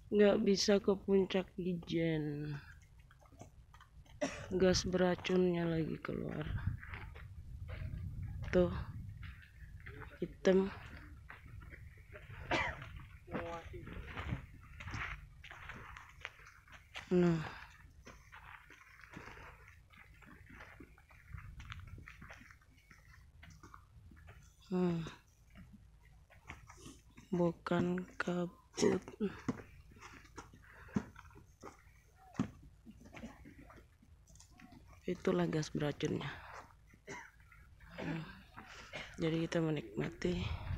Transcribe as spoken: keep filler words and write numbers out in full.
nggak bisa ke puncak Ijen, gas beracunnya lagi keluar tuh, hitam. Nah, hmm. bukan kabut. Itulah gas beracunnya. Hmm. Jadi kita menikmati